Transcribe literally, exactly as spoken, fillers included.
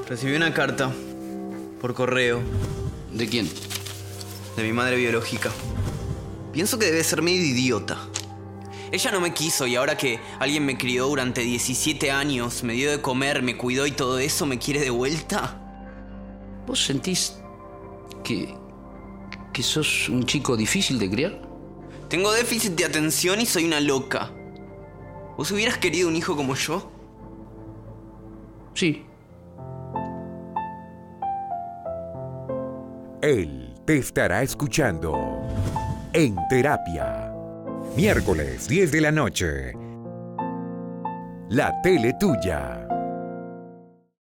Recibí una carta por correo ¿De quién? de mi madre biológica. Pienso que debe ser medio idiota. Ella no me quiso y ahora que alguien me crió durante diecisiete años, me dio de comer, me cuidó y todo eso, ¿me quiere de vuelta? ¿Vos sentís que, que sos un chico difícil de criar? Tengo déficit de atención y soy una loca. ¿Vos hubieras querido un hijo como yo? Sí. Él te estará escuchando En Terapia. Miércoles diez de la noche. La tele tuya.